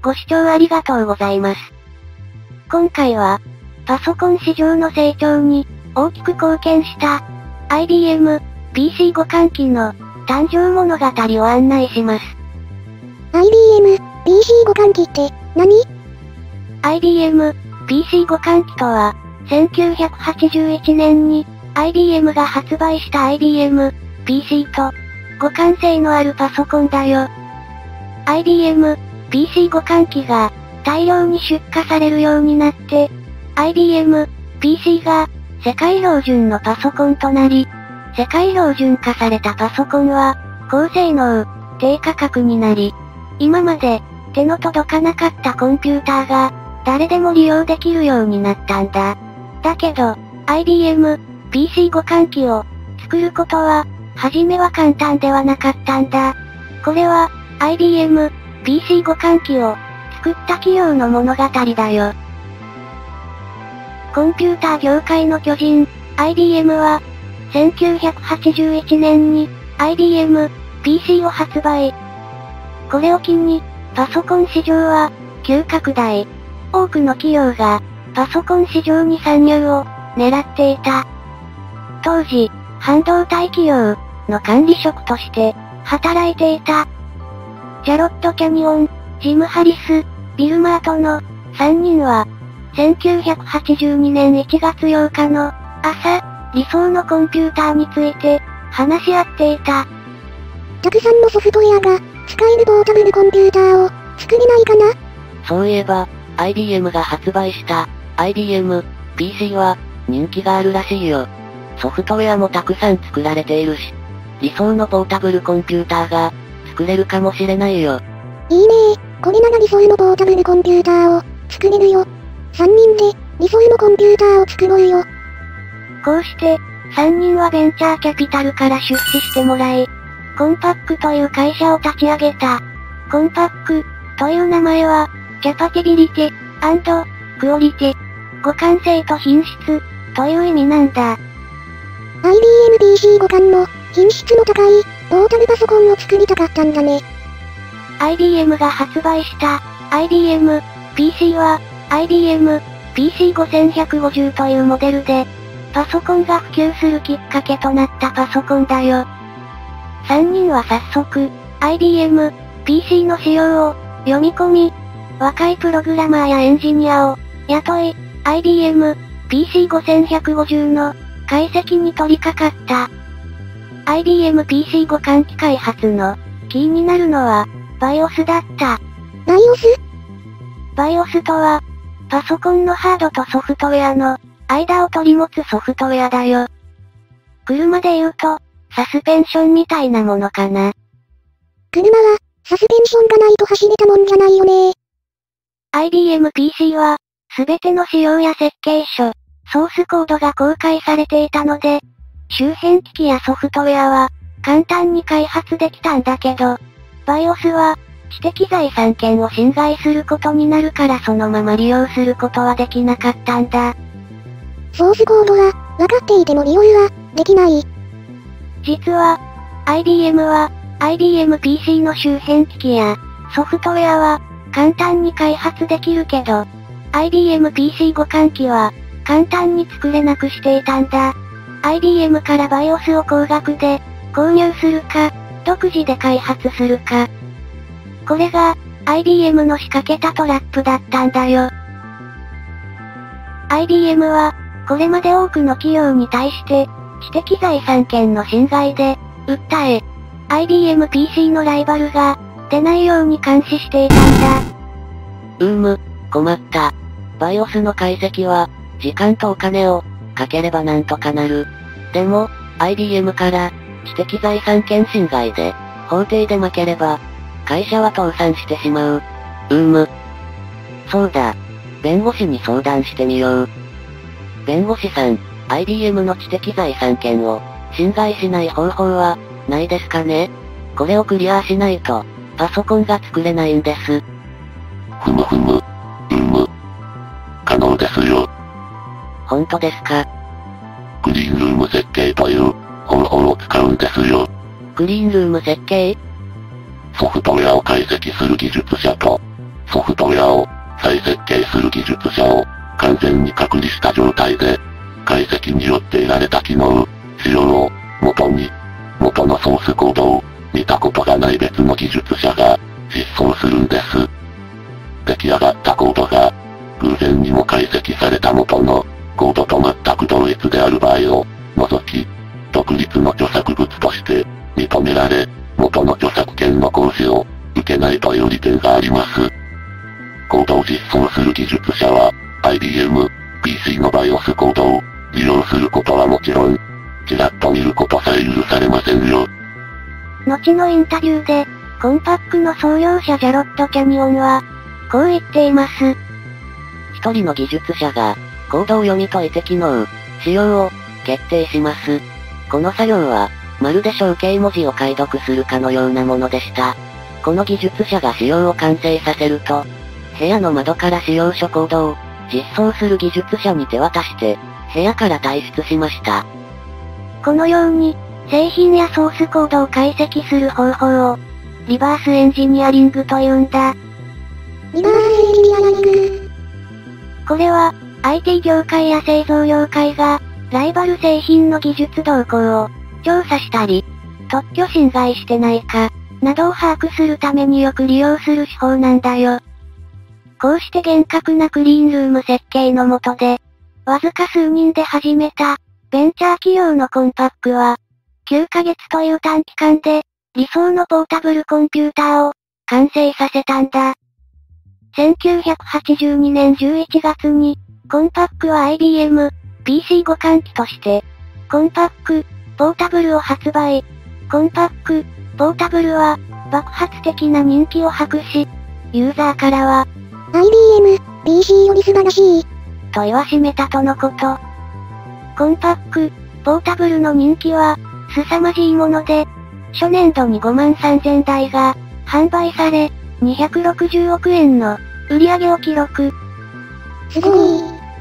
ご視聴ありがとうございます。今回は、パソコン市場の成長に大きく貢献した IBM PC 互換機の誕生物語を案内します。 IBM PC 互換機って何？ IBM PC 互換機とは、1981年に IBM が発売した IBM PC と互換性のあるパソコンだよ。IBM PC 互換機が大量に出荷されるようになって、IBM PC が世界標準のパソコンとなり、世界標準化されたパソコンは高性能、低価格になり、今まで手の届かなかったコンピューターが誰でも利用できるようになったんだ。だけど、IBM PC 互換機を作ることは、初めは簡単ではなかったんだ。これは、IBM PC 互換機を作った企業の物語だよ。コンピューター業界の巨人、IBM は、1981年に IBM PC を発売。これを機に、パソコン市場は急拡大。多くの企業がパソコン市場に参入を狙っていた。当時、半導体企業の管理職として働いていた。チャロット・キャニオン、ジム・ハリス、ビル・マートの3人は、1982年1月8日の朝、理想のコンピューターについて話し合っていた。 たくさんのソフトウェアが使えるポータブルコンピューターを作れないかな？ そういえば、IBM が発売した IBM PC は人気があるらしいよ。ソフトウェアもたくさん作られているし、理想のポータブルコンピューターが作れるかもしれないよ。 いいねー。これなら理想のポータブルコンピューターを作れるよ。3人で理想のコンピューターを作ろうよ。 こうして、3人はベンチャーキャピタルから出資してもらい、コンパックという会社を立ち上げた。コンパックという名前は、キャパティビリティ&クオリティ、互換性と品質という意味なんだ。 IBM PC 互換の品質の高いポータブルパソコンを作りたかったんだね。 IBM が発売した IBM PC は IBM PC5150 というモデルで、パソコンが普及するきっかけとなったパソコンだよ。3人は早速 IBM PC の仕様を読み込み、若いプログラマーやエンジニアを雇い、IBM PC5150 の解析に取り掛かった。IBM PC 互換機開発のキーになるのは BIOS だった。BIOS とは、パソコンのハードとソフトウェアの間を取り持つソフトウェアだよ。車で言うと、サスペンションみたいなものかな。 車は、サスペンションがないと走れたもんじゃないよね。 IBM PC は、すべての仕様や設計書、ソースコードが公開されていたので、周辺機器やソフトウェアは、簡単に開発できたんだけど、BIOS は、知的財産権を侵害することになるからそのまま利用することはできなかったんだ。 ソースコードは、分かっていても利用は、できない。 実は、IBM は、IBM PC の周辺機器や、ソフトウェアは、簡単に開発できるけど、IBM PC 互換機は、簡単に作れなくしていたんだ。IBM から BIOS を高額で、購入するか、独自で開発するか。これが、IBM の仕掛けたトラップだったんだよ。IBM は、これまで多くの企業に対して、知的財産権の侵害で、訴え、IBM PC のライバルが、出ないように監視していたんだ。 困った。BIOS の解析は、時間とお金を、かければなんとかなる。でも、IBM から、知的財産権侵害で、法廷で負ければ、会社は倒産してしまう。そうだ。弁護士に相談してみよう。弁護士さん、IBM の知的財産権を、侵害しない方法は、ないですかね？これをクリアしないと、パソコンが作れないんです。 可能ですよ。 本当ですか？ クリーンルーム設計という方法を使うんですよ。 クリーンルーム設計？ ソフトウェアを解析する技術者と、 ソフトウェアを再設計する技術者を完全に隔離した状態で、解析によって得られた機能、仕様を元のソースコードを見たことがない別の技術者が実装するんです。出来上がったコードが偶然にも解析された元のコードと全く同一である場合を除き、独立の著作物として認められ、元の著作権の行使を受けないという利点があります。コードを実装する技術者は、IBM、PC の BIOS コードを利用することはもちろん、ちらっと見ることさえ許されませんよ。 後のインタビューで、コンパックの創業者ジャロット・キャニオンは、こう言っています。 一人の技術者が、コードを読み解いて機能、仕様を決定します。この作業は、まるで象形文字を解読するかのようなものでした。この技術者が仕様を完成させると、部屋の窓から仕様書コードを実装する技術者に手渡して、部屋から退出しました。 このように、製品やソースコードを解析する方法を、リバースエンジニアリングと言うんだ。 リバースエンジニアリング。 これは、IT 業界や製造業界が、ライバル製品の技術動向を調査したり、特許侵害してないか、などを把握するためによく利用する手法なんだよ。こうして厳格なクリーンルーム設計の下で、わずか数人で始めた、ベンチャー企業のコンパックは、9ヶ月という短期間で、理想のポータブルコンピューターを完成させたんだ。1982年11月に、コンパックは IBM、PC 互換機として、コンパック、ポータブルを発売。コンパック、ポータブルは、爆発的な人気を博し、ユーザーからは、 IBM、PC より素晴らしい。 と言わしめたとのこと。コンパック、ポータブルの人気は、凄まじいもので、初年度に5万3000台が、販売され、260億円の売り上げを記録。 すごい。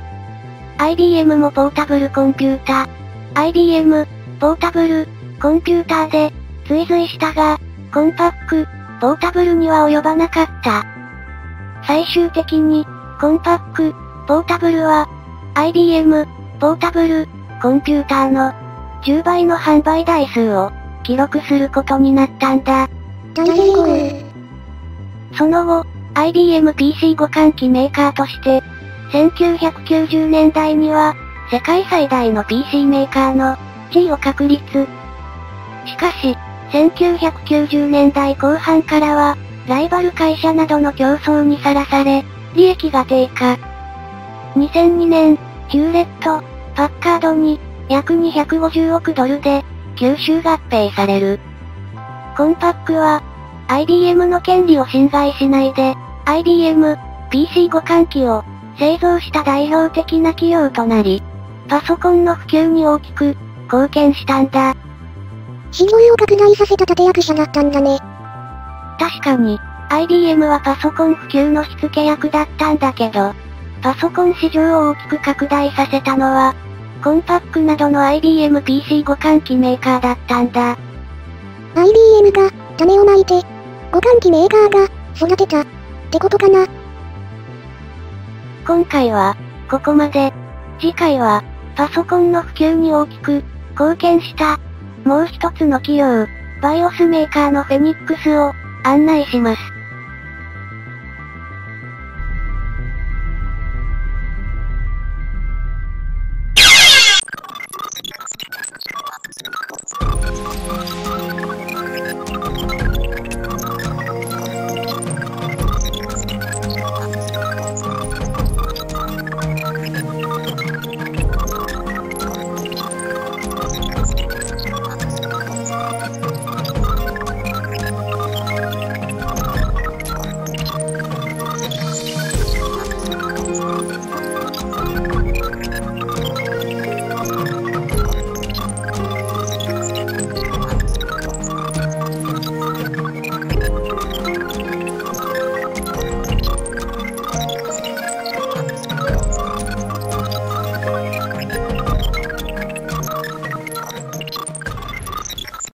IBM もポータブルコンピュータ。IBM、ポータブル、コンピューターで、追随したが、コンパック、ポータブルには及ばなかった。最終的に、コンパック、ポータブルは、IBM、ポータブル、コンピューターの、10倍の販売台数を、記録することになったんだ。 大成功。 その後、IBM PC 互換機メーカーとして、1990年代には、世界最大の PC メーカーの地位を確立。しかし、1990年代後半からは、ライバル会社などの競争にさらされ、利益が低下。2002年、ヒューレット、パッカードに、約250億ドルで、吸収合併される。コンパックは、IBM の権利を侵害しないで、IBM、PC 互換機を、製造した代表的な企業となり、パソコンの普及に大きく、貢献したんだ。 市場を拡大させた立役者だったんだね。 確かに、IBM はパソコン普及の火付け役だったんだけど、パソコン市場を大きく拡大させたのは、コンパックなどの IBM PC 互換機メーカーだったんだ。 IBM が、種をまいて、互換機メーカーが、育てた、ってことかな。 今回は、ここまで。次回は、パソコンの普及に大きく、貢献した、もう一つの企業、BIOSメーカーのフェニックスを、案内します。